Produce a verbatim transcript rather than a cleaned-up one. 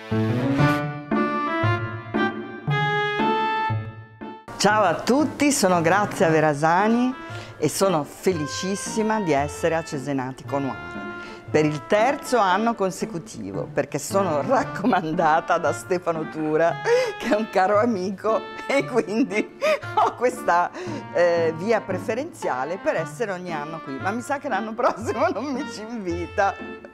Ciao a tutti, sono Grazia Verasani e sono felicissima di essere a Cesenatico Noir per il terzo anno consecutivo, perché sono raccomandata da Stefano Tura, che è un caro amico, e quindi ho questa eh, via preferenziale per essere ogni anno qui, ma mi sa che l'anno prossimo non mi ci invita.